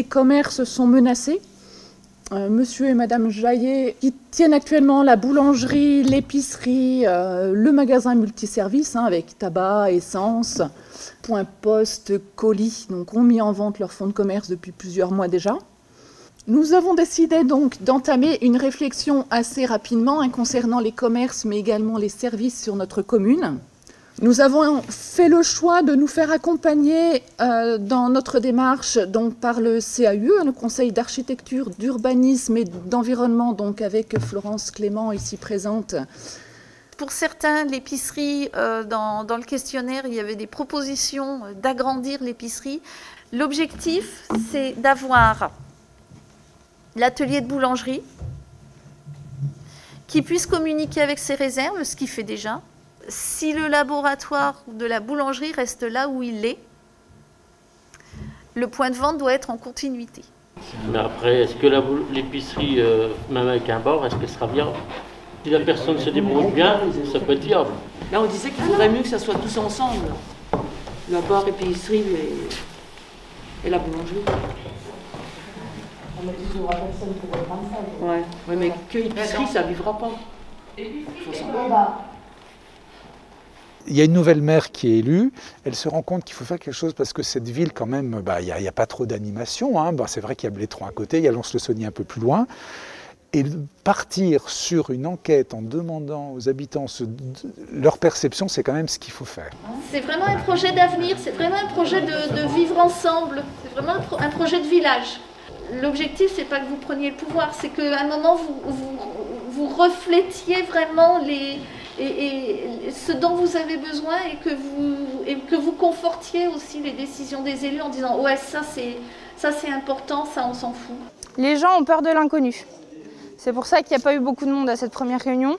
commerces sont menacés. Monsieur et Madame Jaillet, qui tiennent actuellement la boulangerie, l'épicerie, le magasin multiservice avec tabac, essence, point poste, colis, donc ont mis en vente leur fonds de commerce depuis plusieurs mois déjà. Nous avons décidé donc d'entamer une réflexion assez rapidement concernant les commerces mais également les services sur notre commune. Nous avons fait le choix de nous faire accompagner dans notre démarche donc, par le CAUE, le Conseil d'architecture, d'urbanisme et d'environnement, donc avec Florence Clément ici présente. Pour certains, l'épicerie, dans le questionnaire, il y avait des propositions d'agrandir l'épicerie. L'objectif, c'est d'avoir l'atelier de boulangerie qui puisse communiquer avec ses réserves, ce qu'il fait déjà. Si le laboratoire de la boulangerie reste là où il est, le point de vente doit être en continuité. Mais après, est-ce que l'épicerie, même avec un bar, est-ce qu'elle sera viable? Si la personne se débrouille bien, ça peut être viable. Là, on disait qu'il faudrait mieux que ça soit tous ensemble. La bar, l'épicerie et la boulangerie. On m'a dit qu'il n'y aura personne pour reprendre ça. Ouais, mais que l'épicerie, ça ne vivra pas. Il y a une nouvelle maire qui est élue, elle se rend compte qu'il faut faire quelque chose parce que cette ville quand même, il n'y a pas trop d'animation, hein. C'est vrai qu'il y a Blétron à côté, il y a Lons-le-Saunier un peu plus loin. Et partir sur une enquête en demandant aux habitants leur perception, c'est quand même ce qu'il faut faire. C'est vraiment un projet d'avenir, c'est vraiment un projet de vivre ensemble, c'est vraiment un projet de village. L'objectif, c'est pas que vous preniez le pouvoir, c'est qu'à un moment, vous reflétiez vraiment ce dont vous avez besoin et que vous confortiez aussi les décisions des élus en disant « ouais, ça c'est important, ça on s'en fout ». Les gens ont peur de l'inconnu. C'est pour ça qu'il n'y a pas eu beaucoup de monde à cette première réunion.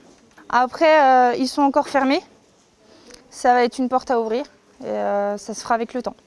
Après, ils sont encore fermés. Ça va être une porte à ouvrir et ça se fera avec le temps.